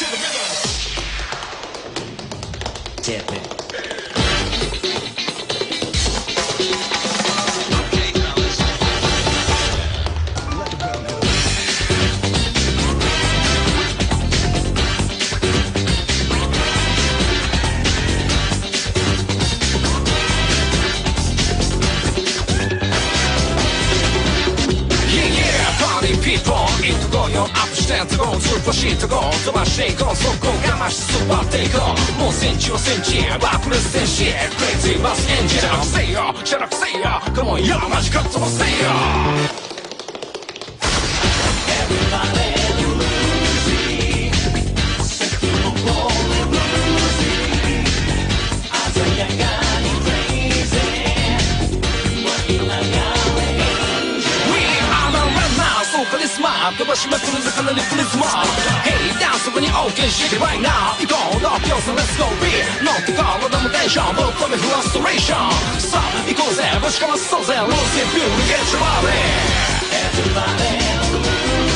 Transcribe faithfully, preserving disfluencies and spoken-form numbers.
Tip it. アップしてとこう突っ走ってこう飛ばしていこうそこ我慢して突っ張っていこうもうセンチはセンチバックレス戦士クレイジーバスエンジンじゃなくせよじゃなくせよ Come on よマジか飛ばせよ Everybody losing set to the ball and losing 鮮やかに crazy 湧き流れカリスマ飛ばしまくる魚にプリズマ Hey ダンス部に OK して right now 行こうロッキョーさん Let's go be 乗ってこう体もテンションぶっ飛びフラストレーションさあ行こうぜぶちかまそうぜ Lose it, feel, get your body Everybody lose